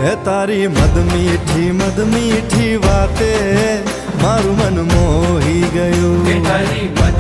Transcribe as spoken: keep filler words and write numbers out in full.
એ તારી મદ મીઠી મદ મીઠી વાતે મારું મન મોહી ગયું.